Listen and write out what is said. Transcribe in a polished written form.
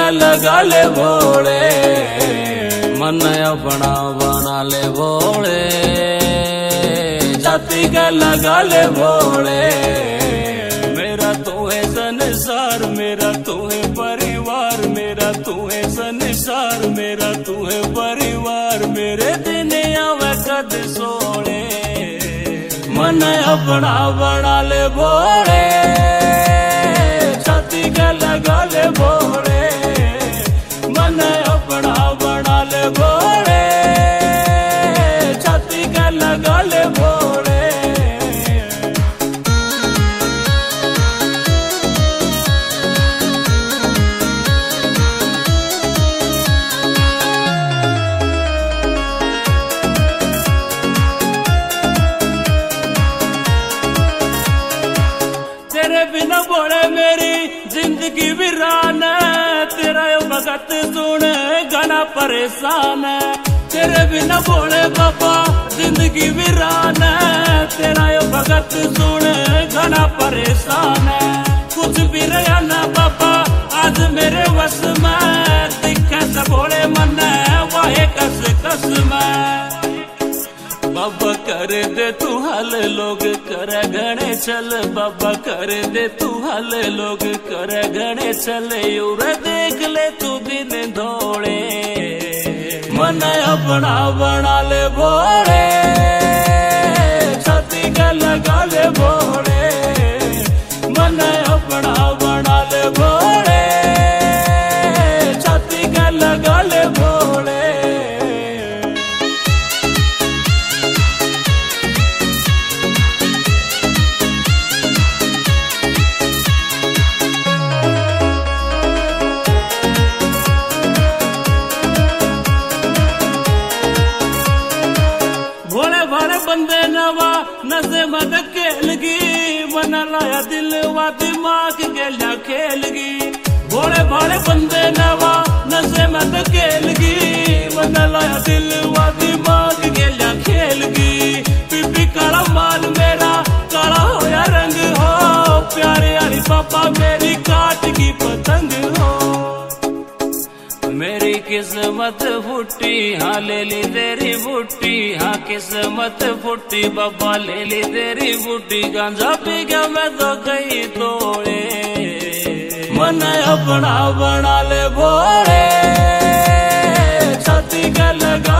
का लगा ले भोले, मन अपना बना ले भोले, जाति का लगा ले भोले। मेरा तू है संसार, मेरा तू है परिवार, मेरा तू है संसार, मेरा तू है परिवार। मेरे दिन आवे कद सोले, मन अपना बना ले भोले, छाती का लगा ले भोले, मन अपना बना ले भोले, छाती का लगा ले भोले। तेरे बिना बोले मेरी जिंदगी वीरान है, तेरा यो भगत सुन घना परेशान है। तेरे बिना बोले बाबा जिंदगी वीरान है, तेरा यो भगत सुन घना परेशान है। कुछ भी रहा ना बाबा आज मेरे वश में, दिखे से बोले मन वाहे कस कस में। बाबा कर दे तू हल लोग करे घने चल, बाबा कर दे तू हल लोग करे घने चल। यूर देख ले तू दिन धोड़े, मन अपना बना ले भोले, छाती का लगा ले भोले, मन अपना बना ले भोले, छाती का लगा ले भोले। भोले भाले बंदे नवा नशे मत खेलगी, बना लाया दिल वा दिमाग गेलिया खेलगी। भोले भाले बंदे नवा नशे मत खेलगी, बना लाया दिल वा दिमाग गेलिया खेलगी। पीपी काला माल मेरा काला होया रंग हो, प्यारे वाली पापा मेरी काट की पतंग हो। मेरी किस्मत फूटी हाँ ले ली तेरी बूटी, हाँ किस्मत फूटी बाबा ले ली तेरी बूटी। गांजा पी गया मैं तो गई तोड़े, मन अपना बना ले भोले, छाती का लगा